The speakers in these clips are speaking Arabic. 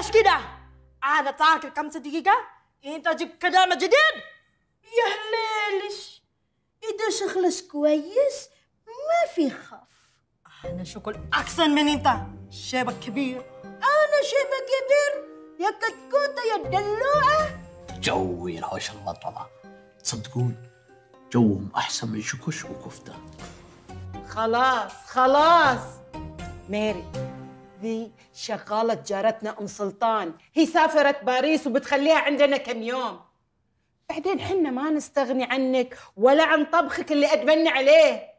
بس كده. أنا تاكل 5 دقيقة، أنت جيب كلام جديد. يا هلالش، إذا شغلش كويس ما في خف. أنا شغل أحسن من أنت، شيبك كبير. أنا شيبة كبير يا كتكوتة يا دلوعة. جو يا نهاش المطلة، تصدقون جوهم أحسن من شكش وكفتة. خلاص ماري، ذي شغالة جارتنا أم سلطان، هي سافرت باريس وبتخليها عندنا كم يوم. بعدين حنا ما نستغني عنك ولا عن طبخك اللي أدمنا عليه.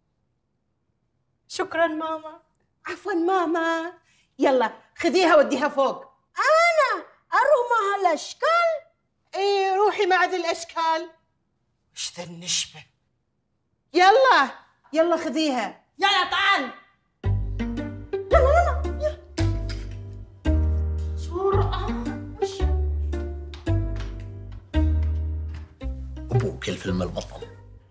شكرا ماما. عفوا ماما، يلا خذيها وديها فوق. أنا أروح مع الأشكال؟ إيه روحي مع ذي الأشكال. إيش ذا النشبة. يلا خذيها. يلا تعال. يلا بسرعة. أبوك الفيلم البطل.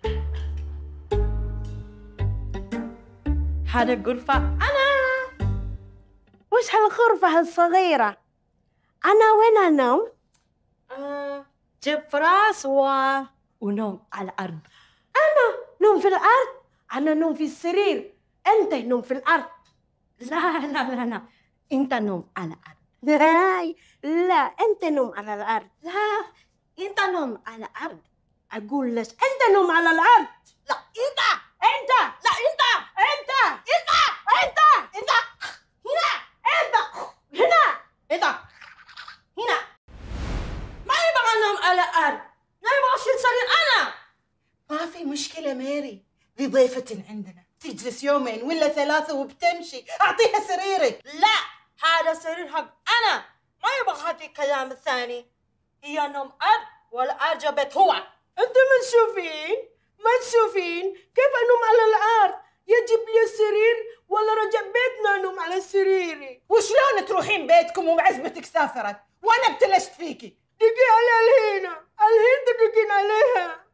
هذا غرفة أنا. وش هالغرفة الصغيرة؟ أنا وين أنام؟ جيب فراس ونوم على الأرض. أنا نوم في الأرض؟ أنا نوم في السرير، أنت نوم في الأرض. لا، أنت نوم على الأرض. لا أنت نوم على الأرض. لا، أنت نوم على الأرض. أقول لك أنت نوم على الأرض. لا أنت. لا أنت هنا. ما يبغى نوم على الأرض، لا يبغى أشيل سرير أنا. ما في مشكلة ماري، ذي ضيفة عندنا تجلس 2 ولا 3 وبتمشي، أعطيها سريرك. لا، هذا سرير حق أنا، ما يبغى هذا الكلام الثاني. هي نوم أرض ولا أرجع بيت هو. أنتم ما تشوفين كيف أنوم على الأرض؟ يجيب لي السرير ولا رجع بيتنا نوم على سريري. وشلون تروحين بيتكم ومعزبتك سافرت وأنا ابتلشت فيكي؟ دقي على الحين دقيقين عليها.